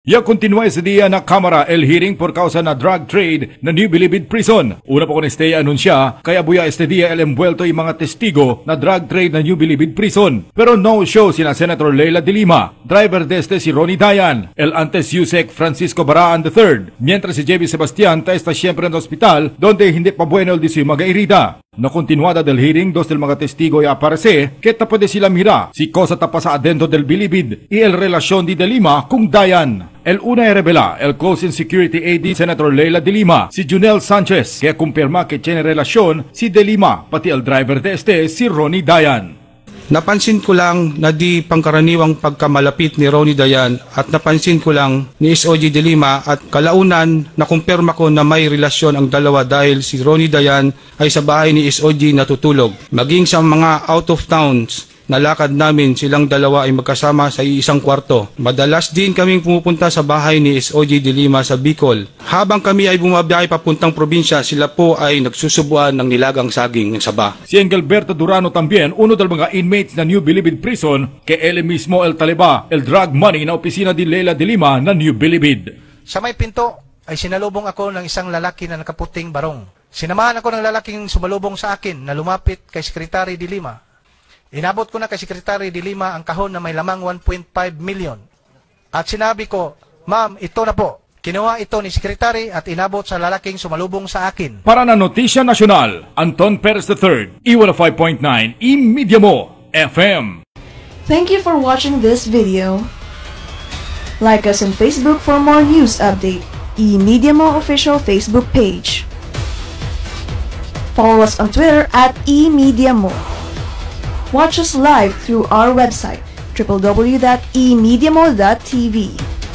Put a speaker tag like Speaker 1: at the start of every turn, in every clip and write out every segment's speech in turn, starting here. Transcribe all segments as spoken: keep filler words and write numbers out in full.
Speaker 1: Ya continúa ese día na Kamara el hearing por causa na drug trade na New Bilibid Prison. Una po kon este anunsya, kaya buya este día el envuelto yung mga testigo na drug trade na New Bilibid Prison. Pero no show sina Senator Leila de Lima, driver de este si Ronnie Dayan, el antes Yusek Francisco Baraan the third, mientras si J B Sebastian ta está siempre en el hospital donde hindi pa bueno el di si magairida. No continuada del hearing, dos del mga testigo y aparece que ta puede sila mira si cosa ta pasa adentro del Bilibid y el relasyon di de Lima kung Dayan. El una revela el Close Security A D Senator Leila de Lima, si Junel Sanchez, que kumpirma que tiene relasyon si de Lima, pati el driver de este si Ronnie Dayan.
Speaker 2: Napansin ko lang na di pangkaraniwang pagkamalapit ni Ronnie Dayan at napansin ko lang ni S O G de Lima at kalaunan nakumpirma ko na may relasyon ang dalawa dahil si Ronnie Dayan ay sa bahay ni S O G natutulog. Maging sa mga out of towns na lakad namin, silang dalawa ay magkasama sa isang kwarto. Madalas din kaming pumupunta sa bahay ni S O G de Lima sa Bicol. Habang kami ay bumabiyahe papuntang probinsya, sila po ay nagsusubuan ng nilagang saging ng saba.
Speaker 1: Si Engelberto Durano también, uno del mga inmates na New Bilibid Prison, que él mismo el taliba, el drug money na opisina di Leila de Lima na New Bilibid.
Speaker 3: Sa may pinto ay sinalubong ako ng isang lalaki na nakaputing barong. Sinamahan ako ng lalaking sumalubong sa akin na lumapit kay Secretary de Lima. Inabot ko na kay Secretary de Lima ang kahon na may lamang one point five million. At sinabi ko, ma'am, ito na po. Kinuha ito ni Secretary at inabot sa lalaking sumalubong sa akin.
Speaker 1: Para na Notisya Nacional, Anton Perez the third, E one oh five point nine, I-Media Mo, F M.
Speaker 4: Thank you for watching this video. Like us on Facebook for more news update. I-Media Mo official Facebook page. Follow us on Twitter at I-Media Mo. Watch us live through our website, w w w dot e media mo dot t v.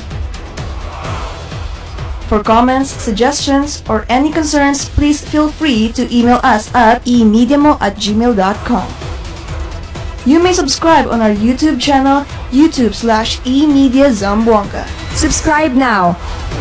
Speaker 4: For comments, suggestions, or any concerns, please feel free to email us at e media mo at gmail dot com. You may subscribe on our YouTube channel, YouTube slash eMedia Zamboanga.
Speaker 5: Subscribe now.